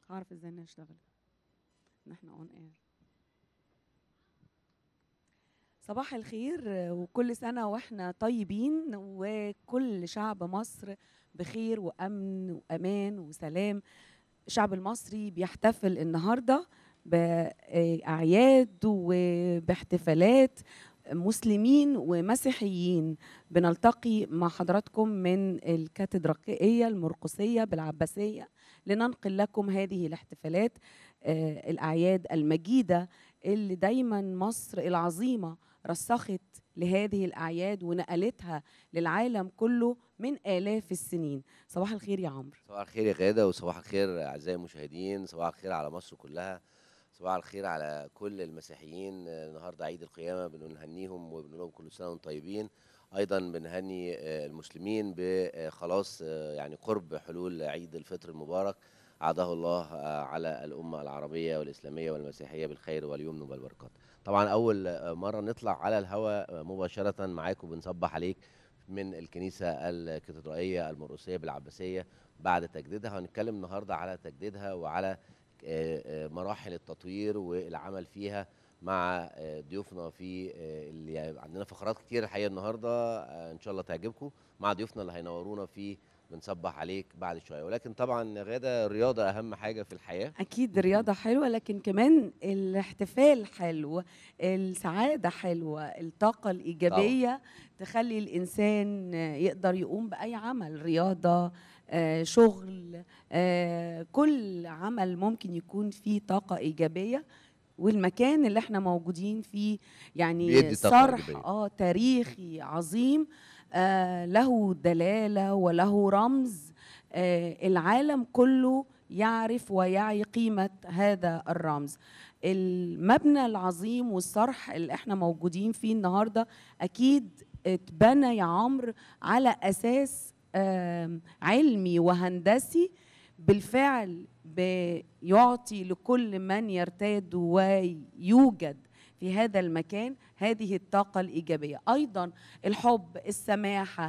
هعرف ازاي نشتغل ان احنا اون اير. صباح الخير وكل سنة واحنا طيبين وكل شعب مصر بخير وأمن وأمان وسلام. الشعب المصري بيحتفل النهاردة بأعياد وباحتفالات مسلمين ومسيحيين. بنلتقي مع حضراتكم من الكاتدرائية المرقسية بالعباسية لننقل لكم هذه الاحتفالات، الأعياد المجيدة اللي دايما مصر العظيمة رسخت لهذه الأعياد ونقلتها للعالم كله من آلاف السنين. صباح الخير يا عمرو. صباح الخير يا غادة، وصباح الخير أعزائي المشاهدين، صباح الخير على مصر كلها، صباح الخير على كل المسيحيين. النهارده عيد القيامة، بنهنيهم وبنقول لهم كل سنة وانتم طيبين. أيضا بنهني المسلمين بخلاص يعني قرب حلول عيد الفطر المبارك، عاده الله على الأمة العربية والإسلامية والمسيحية بالخير واليمن والبركات. طبعا أول مرة نطلع على الهواء مباشرة معاكم بنصبح عليك من الكنيسة الكاتدرائية المرقسية بالعباسية بعد تجديدها. هنتكلم النهارده على تجديدها وعلى مراحل التطوير والعمل فيها مع ضيوفنا في اللي عندنا فقرات كتير الحقيقه النهارده، ان شاء الله تعجبكم مع ضيوفنا اللي هينورونا في بنصبح عليك بعد شويه. ولكن طبعا غاده، الرياضه اهم حاجه في الحياه. أكيد الرياضة حلوة، لكن كمان الاحتفال حلو، السعادة حلوة، الطاقة طبعا الإيجابية تخلي الإنسان يقدر يقوم بأي عمل، رياضة، شغل، كل عمل ممكن يكون فيه طاقة إيجابية. والمكان اللي احنا موجودين فيه يعني بيدي طاقه صرح ايجابيه. تاريخي عظيم، له دلالة وله رمز. العالم كله يعرف ويعي قيمة هذا الرمز. المبنى العظيم والصرح اللي احنا موجودين فيه النهاردة أكيد اتبنى يا عمرو على أساس علمي وهندسي بالفعل، بيعطي لكل من يرتاد ويوجد في هذا المكان هذه الطاقة الإيجابية. أيضا الحب، السماحة،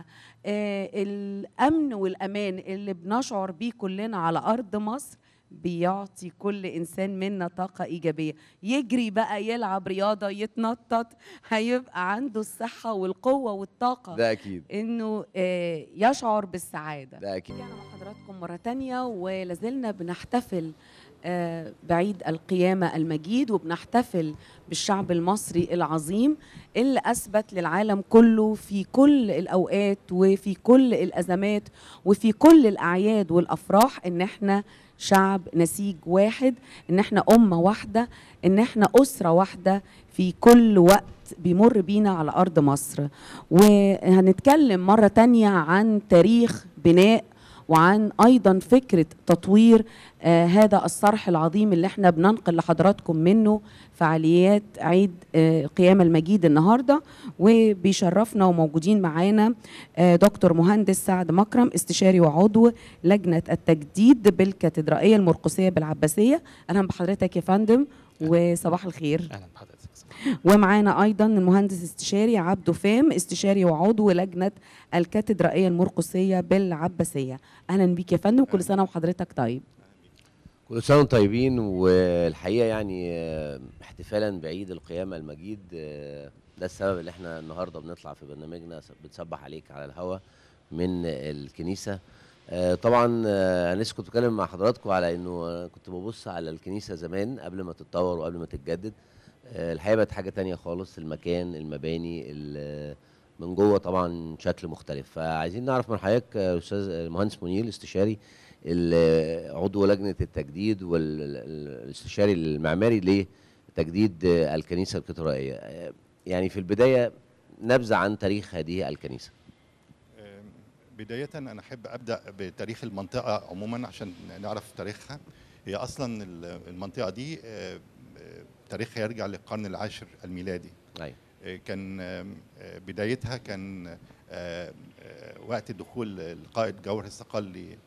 الأمن والأمان اللي بنشعر بيه كلنا على أرض مصر بيعطي كل إنسان منا طاقة إيجابية. يجري بقى، يلعب رياضة، يتنطط، هيبقى عنده الصحة والقوة والطاقة ده اكيد، إنه يشعر بالسعادة. ده اكيد. رجعنا مع حضراتكم مرة تانية ولازلنا بنحتفل بعيد القيامة المجيد، وبنحتفل بالشعب المصري العظيم اللي أثبت للعالم كله في كل الأوقات وفي كل الأزمات وفي كل الأعياد والأفراح إن احنا شعب نسيج واحد، إن احنا أمة واحدة، إن احنا أسرة واحدة في كل وقت بيمر بينا على أرض مصر. وهنتكلم مرة تانية عن تاريخ بناء وعن أيضا فكرة تطوير هذا الصرح العظيم اللي احنا بننقل لحضراتكم منه فعاليات عيد القيامة المجيد النهاردة. وبيشرفنا وموجودين معانا دكتور مهندس سعد مكرم، استشاري وعضو لجنة التجديد بالكاتدرائية المرقسية بالعباسية. أهلا بحضرتك يا فندم وصباح الخير. اهلا بحضرتك. ومعانا ايضا المهندس استشاري عبده فام، استشاري وعضو لجنه الكاتدرائيه المرقسيه بالعباسيه. اهلا بيك يا فندم، كل سنه وحضرتك طيب. كل سنة وانتم طيبين. والحقيقة يعني احتفالا بعيد القيامة المجيد، ده السبب اللي احنا النهاردة بنطلع في برنامجنا بنصبح عليك على الهوا من الكنيسة. طبعا انا لسه كنت بتكلم مع حضراتكم على انه كنت ببص على الكنيسة زمان قبل ما تتطور وقبل ما تتجدد. الحقيقة بقت حاجة تانية خالص، المكان، المباني، من جوه طبعا شكل مختلف. فعايزين نعرف من حضرتك استاذ المهندس منير، استشاري عضو لجنة التجديد والاستشاري المعماري لتجديد الكنيسة الكاتدرائية. يعني في البداية نبذة عن تاريخ هذه الكنيسة. بداية أنا أحب أبدأ بتاريخ المنطقة عموما عشان نعرف تاريخها. هي أصلا المنطقة دي تاريخها يرجع للقرن العاشر الميلادي. أيوة. كان بدايتها كان وقت دخول القائد جوهر الصقلي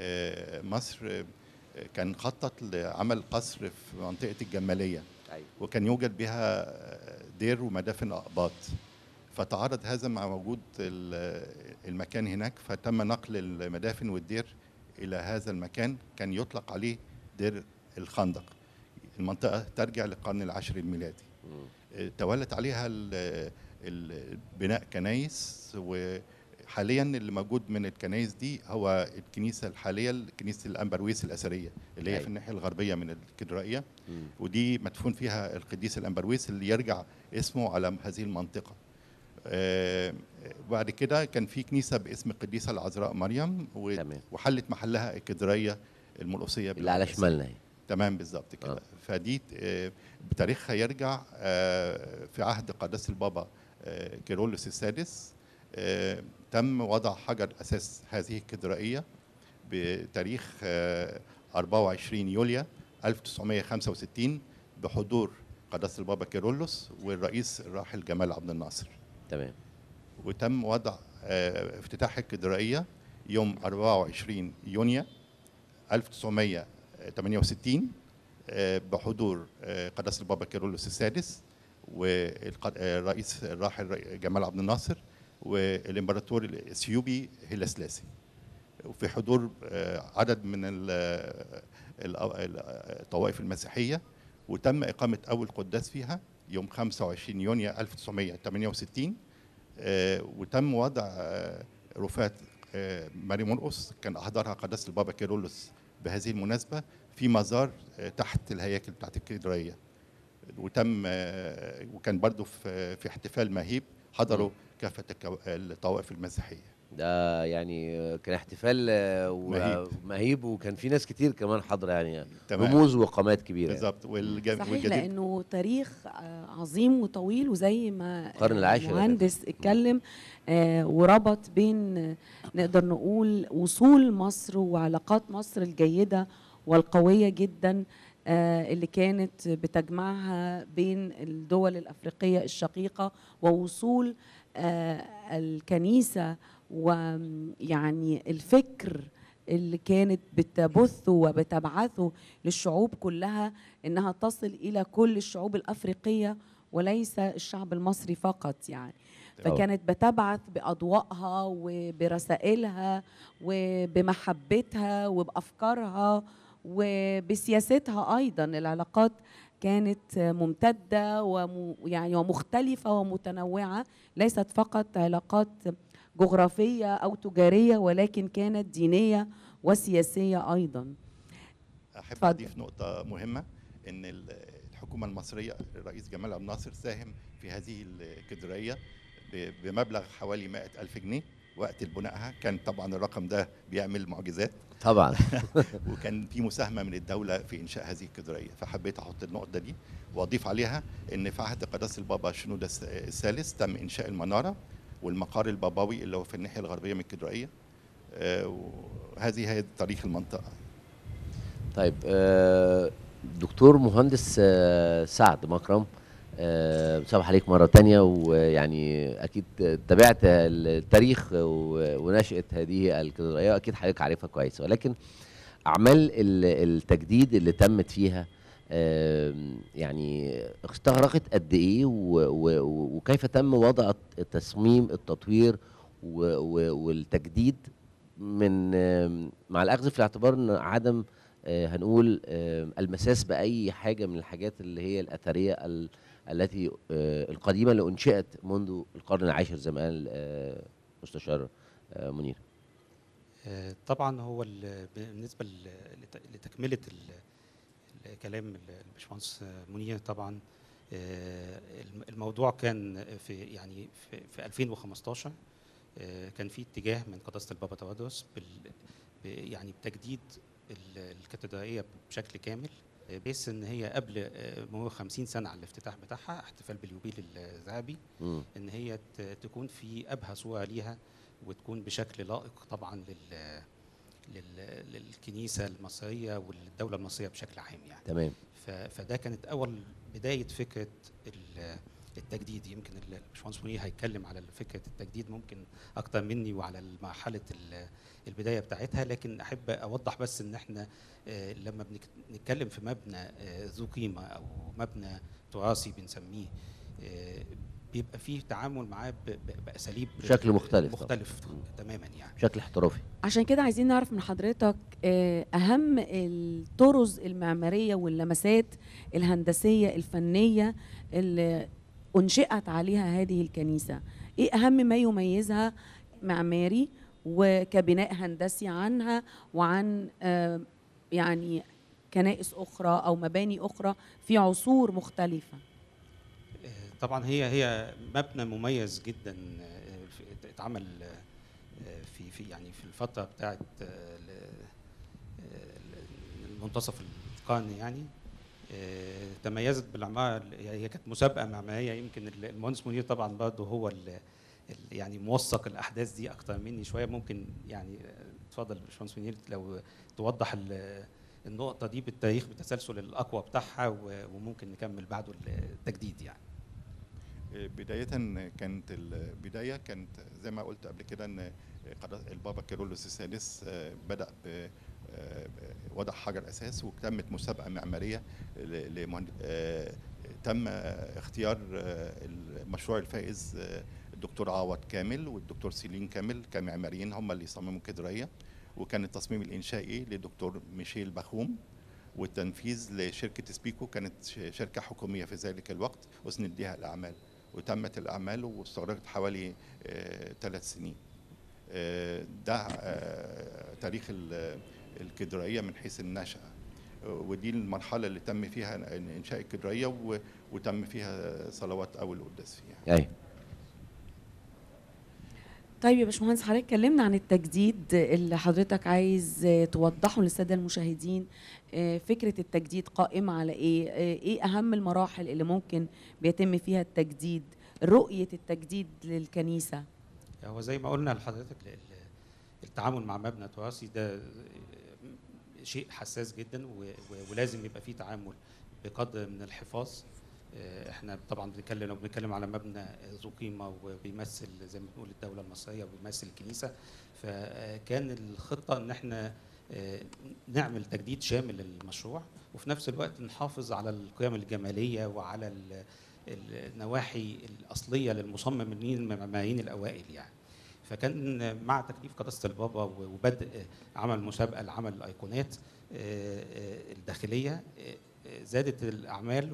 مصر، كان خطط لعمل قصر في منطقة الجمالية. أيوة. وكان يوجد بها دير ومدافن أقباط. فتعارض هذا مع وجود المكان هناك، فتم نقل المدافن والدير إلى هذا المكان. كان يطلق عليه دير الخندق. المنطقة ترجع للقرن العاشر الميلادي. تولت عليها بناء كنايس، وحاليا اللي موجود من الكنايس دي هو الكنيسة الحالية، كنيسة الأنبرويس الأثرية اللي هي في الناحية الغربية من الكاتدرائية، ودي مدفون فيها القديس الأنبرويس اللي يرجع اسمه على هذه المنطقة. وبعد كده كان في كنيسة باسم القديسة العذراء مريم، وحلت محلها الكاتدرائية المرقسية اللي على شمالنا هي. تمام بالظبط كده. فدي بتاريخها يرجع في عهد قداسة البابا كيرلس السادس. تم وضع حجر أساس هذه الكاتدرائية بتاريخ 24 يوليو 1965 بحضور قداسة البابا كيرلس والرئيس الراحل جمال عبد الناصر. تمام. وتم وضع افتتاح الكاتدرائية يوم 24 يونيو 1968 بحضور قداسة البابا كيرلس السادس والرئيس الراحل جمال عبد الناصر والامبراطور الاثيوبي هيلا سلاسي، وفي حضور عدد من الطوائف المسيحية. وتم إقامة أول قداس فيها يوم 25 يونيو 1968. وتم وضع رفات ماري مرقس كان أحضرها قداسة البابا كيرلس بهذه المناسبة في مزار تحت الهياكل بتاعت الكاتدرائية. وتم وكان برضو في احتفال مهيب حضروا كافة الطوائف المسيحية. ده يعني كان احتفال مهيب، وكان في ناس كتير كمان حاضره، يعني رموز وقامات كبيره بالظبط. صحيح، لانه تاريخ عظيم وطويل، وزي ما القرن العاشر المهندس اتكلم وربط بين نقدر نقول وصول مصر وعلاقات مصر الجيده والقويه جدا اللي كانت بتجمعها بين الدول الافريقيه الشقيقه، ووصول الكنيسه ويعني الفكر اللي كانت بتبثه وبتبعثه للشعوب كلها انها تصل الى كل الشعوب الافريقيه وليس الشعب المصري فقط يعني. فكانت بتبعث باضوائها وبرسائلها وبمحبتها وبافكارها وبسياستها. ايضا العلاقات كانت ممتده ويعني ومختلفه ومتنوعه، ليست فقط علاقات جغرافية أو تجارية، ولكن كانت دينية وسياسية أيضا. أحب أضيف نقطة مهمة، إن الحكومة المصرية الرئيس جمال عبد الناصر ساهم في هذه الكاتدرائية بمبلغ حوالي 100,000 جنيه وقت بنائها. كان طبعا الرقم ده بيعمل معجزات طبعا. وكان في مساهمة من الدولة في إنشاء هذه الكاتدرائية. فحبيت أحط النقطة دي وأضيف عليها إن في عهد قداسة البابا شنودة الثالث تم إنشاء المنارة والمقار البابوي اللي هو في الناحية الغربية من الكاتدرائية. وهذه هي تاريخ المنطقة. طيب دكتور مهندس سعد مكرم، بصباح عليك مرة تانية. ويعني أكيد تابعت التاريخ ونشأة هذه الكاتدرائية، أكيد حضرتك عارفها كويس، ولكن أعمال التجديد اللي تمت فيها يعني استغرقت قد إيه، وكيف تم وضع تصميم التطوير والتجديد من مع الأخذ في الاعتبار أن عدم هنقول المساس بأي حاجة من الحاجات اللي هي الأثرية التي القديمة اللي أنشئت منذ القرن العاشر زي ما قال مستشار منير. طبعا هو بالنسبة لتكملة الكلام الباشمهندس منير، طبعا الموضوع كان في 2015 كان في اتجاه من قداسة البابا تودرس يعني بتجديد الكاتدرائية بشكل كامل، بحيث ان هي قبل مرور 50 سنة على الافتتاح بتاعها، احتفال باليوبيل الذهبي، ان هي تكون في ابهى صورة ليها وتكون بشكل لائق طبعا للكنيسة المصرية وللدولة المصرية بشكل عام يعني. تمام. فده كانت اول بداية فكرة التجديد. يمكن الباشمهندس منير هيتكلم على فكرة التجديد ممكن اكتر مني وعلى مرحلة البداية بتاعتها، لكن احب اوضح بس ان احنا لما بنتكلم في مبنى ذو قيمة او مبنى تراثي بنسميه، بيبقى فيه تعامل معاه باساليب بشكل مختلف تماما يعني، بشكل احترافي. عشان كده عايزين نعرف من حضرتك أهم الطرز المعمارية واللمسات الهندسية الفنية اللي أنشئت عليها هذه الكنيسة. إيه أهم ما يميزها معماري وكبناء هندسي عنها وعن يعني كنائس أخرى أو مباني أخرى في عصور مختلفة؟ طبعا هي مبنى مميز جدا، اتعمل في يعني في الفتره بتاعه منتصف القرن يعني. تميزت بالعماره، هي كانت مسابقه معماريه. يمكن المهندس منير طبعا برضه هو يعني موثق الاحداث دي اكتر مني شويه. ممكن يعني اتفضل باشمهندس منير لو توضح النقطه دي بالتاريخ بالتسلسل الاقوى بتاعها، وممكن نكمل بعده التجديد يعني. بداية كانت البداية كانت زي ما قلت قبل كده ان البابا كيرلس السادس بدأ بوضع حجر أساس، وتمت مسابقة معمارية تم اختيار المشروع الفائز الدكتور عوض كامل والدكتور سيلين كامل كمعماريين هم اللي صمموا الكاتدرائية، وكان التصميم الإنشائي لدكتور ميشيل باخوم، والتنفيذ لشركة سبيكو كانت شركة حكومية في ذلك الوقت أسند لها الأعمال، وتمت الأعمال واستغرقت حوالي 3 سنين. ده تاريخ الكاتدرائية من حيث النشأة، ودي المرحلة اللي تم فيها إنشاء الكاتدرائية وتم فيها صلوات أول قداس فيها. أيوة. طيب يا باشمهندس، حضرتك اتكلمنا عن التجديد اللي حضرتك عايز توضحه للساده المشاهدين. فكره التجديد قائمه على ايه؟ ايه اهم المراحل اللي ممكن بيتم فيها التجديد؟ رؤيه التجديد للكنيسه. هو زي ما قلنا لحضرتك التعامل مع مبنى تراثي ده شيء حساس جدا، ولازم يبقى فيه تعامل بقدر من الحفاظ. احنا طبعا بنتكلم على مبنى ذو قيمه وبيمثل زي ما بنقول الدوله المصريه وبيمثل الكنيسه، فكان الخطه ان احنا نعمل تجديد شامل للمشروع، وفي نفس الوقت نحافظ على القيم الجماليه وعلى النواحي الاصليه للمصممين المعماريين الاوائل يعني. فكان مع تكليف قداسه البابا وبدء عمل مسابقه لعمل الايقونات الداخليه، زادت الاعمال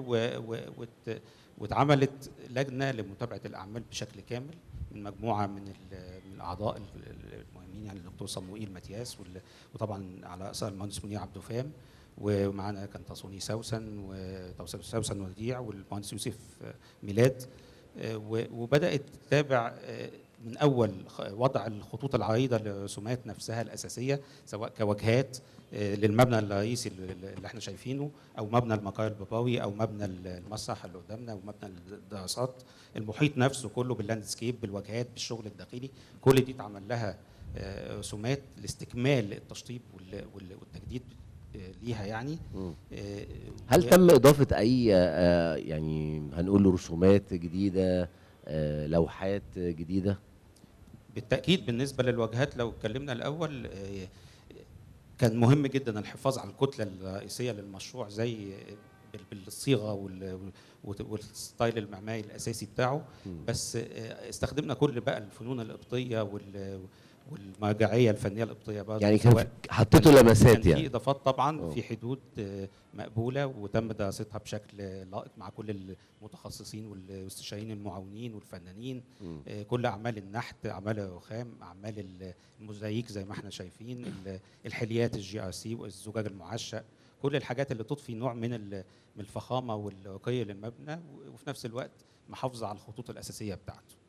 واتعملت لجنه لمتابعه الاعمال بشكل كامل من مجموعه من الاعضاء المهمين، يعني الدكتور صموئيل ماتياس، وطبعا على راسها المهندس منير عبد الفام، ومعانا كان تصوني سوسن وديع والمهندس يوسف ميلاد. وبدات تتابع من اول وضع الخطوط العريضه للرسومات نفسها الاساسيه، سواء كواجهات للمبنى الرئيسي اللي احنا شايفينه، او مبنى المقر البابوي، او مبنى المسرح اللي قدامنا، ومبنى الدراسات، المحيط نفسه كله باللاندسكيب بالواجهات بالشغل الداخلي. كل دي اتعمل لها رسومات لاستكمال التشطيب والتجديد ليها يعني. هل تم اضافه اي يعني هنقول رسومات جديده، لوحات جديده؟ بالتاكيد بالنسبه للواجهات لو اتكلمنا الاول، كان مهم جدا الحفاظ على الكتله الرئيسيه للمشروع زي بالصيغه والستايل المعماري الاساسي بتاعه، بس استخدمنا كل بقى الفنون القبطيه والمرجعيه الفنيه القبطيه برضه، يعني كان حطيتوا لمسات يعني في اضافات طبعا في حدود مقبوله وتم دراستها بشكل لائق مع كل المتخصصين والاستشاريين المعاونين والفنانين. كل اعمال النحت، اعمال الرخام، اعمال الموزاييك زي ما احنا شايفين، الحليات GRC والزجاج المعشق، كل الحاجات اللي تضفي نوع من الفخامه والرقي للمبنى، وفي نفس الوقت محافظه على الخطوط الاساسيه بتاعته.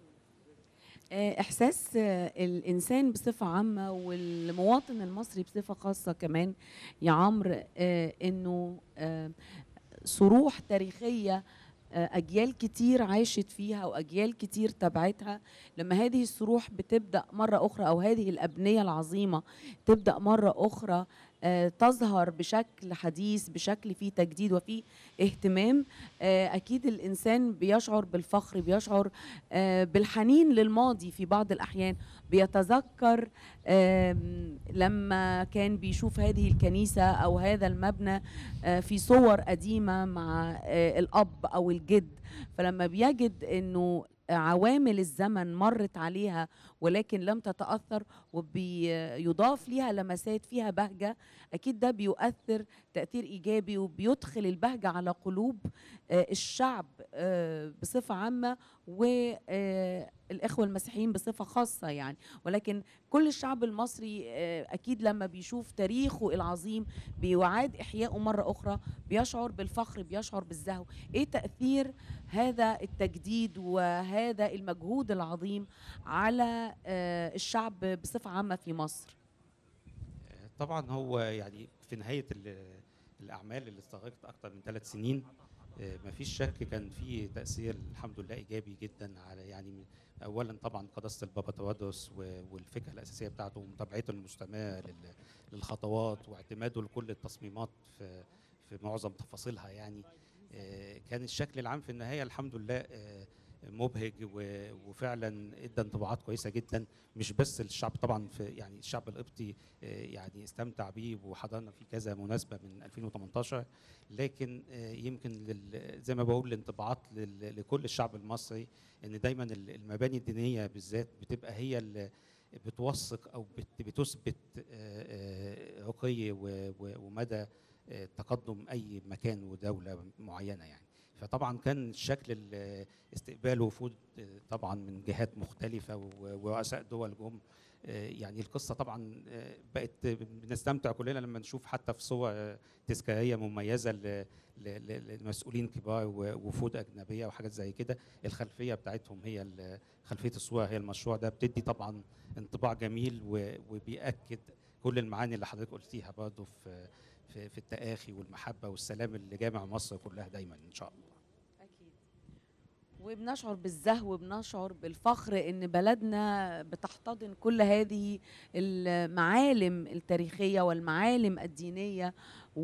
إحساس الإنسان بصفة عامة والمواطن المصري بصفة خاصة كمان يا عمرو، إنه صروح تاريخية أجيال كتير عاشت فيها وأجيال كتير تبعتها، لما هذه الصروح بتبدأ مرة أخرى أو هذه الأبنية العظيمة تبدأ مرة أخرى تظهر بشكل حديث، بشكل فيه تجديد وفيه اهتمام، أكيد الإنسان بيشعر بالفخر، بيشعر بالحنين للماضي في بعض الأحيان، بيتذكر لما كان بيشوف هذه الكنيسة أو هذا المبنى في صور قديمة مع الأب أو الجد، فلما بيجد أنه عوامل الزمن مرت عليها ولكن لم تتأثر وبيضاف ليها لمسات فيها بهجة، أكيد ده بيؤثر تأثير إيجابي وبيدخل البهجة على قلوب الشعب بصفة عامة والإخوة المسيحيين بصفة خاصة يعني. ولكن كل الشعب المصري أكيد لما بيشوف تاريخه العظيم بيعاد إحيائه مرة أخرى بيشعر بالفخر، بيشعر بالزهو. إيه تأثير هذا التجديد وهذا المجهود العظيم على الشعب بصفة عامة في مصر؟ طبعا هو يعني في نهاية الأعمال اللي استغرقت أكتر من 3 سنين مفيش شك كان في تأثير الحمد لله إيجابي جدا على يعني أولا طبعا قداسة البابا تودرس والفكرة الأساسية بتاعته ومتابعته المستمرة للخطوات واعتماده لكل التصميمات في معظم تفاصيلها يعني. كان الشكل العام في النهاية الحمد لله مبهج وفعلا ادى انطباعات كويسه جدا، مش بس الشعب طبعا في يعني الشعب القبطي يعني استمتع بيه وحضرنا فيه كذا مناسبه من 2018، لكن يمكن زي ما بقول الانطباعات لكل الشعب المصري ان دايما المباني الدينيه بالذات بتبقى هي اللي بتوثق او بتثبت رقي ومدى تقدم اي مكان ودوله معينه يعني. فطبعا كان شكل استقبال وفود طبعا من جهات مختلفه ورؤساء دول جم، يعني القصه طبعا بقت بنستمتع كلنا لما نشوف حتى في صور تذكاريه مميزه لمسؤولين كبار ووفود اجنبيه وحاجات زي كده، الخلفيه بتاعتهم هي خلفيه الصور هي المشروع ده، بتدي طبعا انطباع جميل وبيأكد كل المعاني اللي حضرتك قلتيها برضه في التآخي والمحبة والسلام اللي جامع مصر كلها دايما إن شاء الله. أكيد. وبنشعر بالزهو وبنشعر بالفخر إن بلدنا بتحتضن كل هذه المعالم التاريخية والمعالم الدينية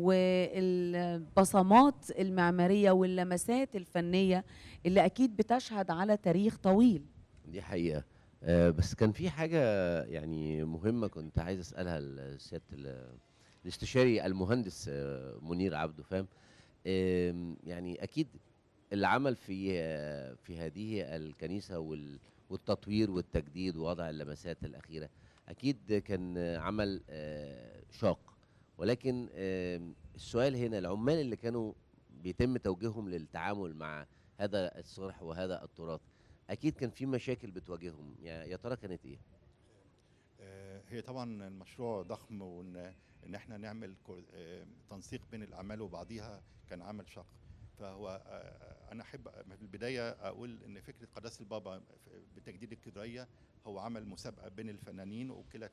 والبصمات المعمارية واللمسات الفنية اللي أكيد بتشهد على تاريخ طويل. دي حقيقة. بس كان في حاجة يعني مهمة كنت عايز أسألها لسيادة الاستشاري المهندس منير عبده فهم. يعني اكيد العمل في هذه الكنيسه والتطوير والتجديد ووضع اللمسات الاخيره اكيد كان عمل شاق، ولكن السؤال هنا العمال اللي كانوا بيتم توجيههم للتعامل مع هذا الصرح وهذا التراث اكيد كان في مشاكل بتواجههم، يا ترى كانت ايه؟ هي طبعا المشروع ضخم، وان احنا نعمل تنسيق بين الاعمال وبعضيها كان عمل شاق. فهو انا احب في البدايه اقول ان فكره قداسه البابا بتجديد الكاتدرائيه هو عمل مسابقه بين الفنانين وكلت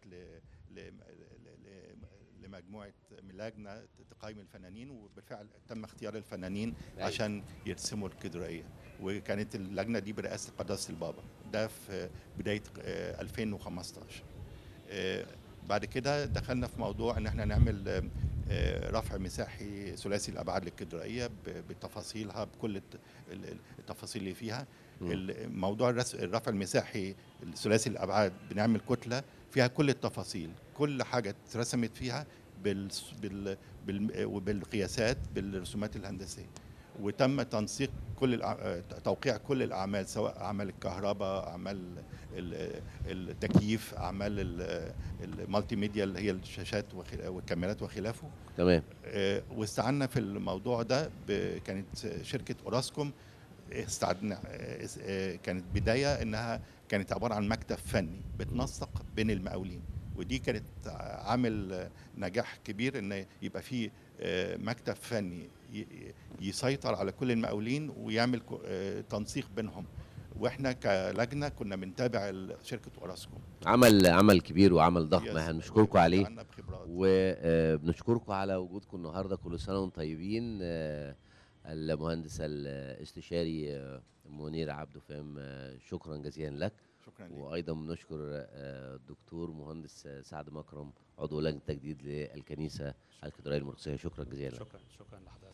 لمجموعه لجنه تقيم الفنانين، وبالفعل تم اختيار الفنانين عشان يرسموا الكاتدرائيه، وكانت اللجنه دي برئاسه قداسه البابا. ده في بدايه 2015. بعد كده دخلنا في موضوع ان احنا نعمل رفع مساحي ثلاثي الابعاد للكاتدرائيه بتفاصيلها بكل التفاصيل اللي فيها. موضوع الرفع المساحي الثلاثي الابعاد بنعمل كتله فيها كل التفاصيل، كل حاجه اترسمت فيها بالقياسات بالرسومات الهندسيه، وتم تنسيق توقيع كل الاعمال سواء اعمال الكهرباء، اعمال التكييف، اعمال المالتي ميديا اللي هي الشاشات والكاميرات وخلافه. تمام. واستعنا في الموضوع ده كانت شركه اوراسكوم. استعدنا كانت بدايه انها كانت عباره عن مكتب فني بتنسق بين المقاولين، ودي كانت عامل نجاح كبير ان يبقى فيه مكتب فني يسيطر على كل المقاولين ويعمل تنسيق بينهم. واحنا كلجنه كنا بنتابع شركه اوراسكوم. عمل كبير وعمل ضخم، هنشكركم عليه وبنشكركم على وجودكم النهارده. كل سنه وانتم طيبين. المهندس الاستشاري منير عبده فهم، شكرا جزيلا لك. شكرا لك. وايضا بنشكر الدكتور مهندس سعد مكرم عضو لجنه تجديد للكنيسه الكاتدرائيه المرقسيه. شكرا جزيلا. شكرا لحضرتك.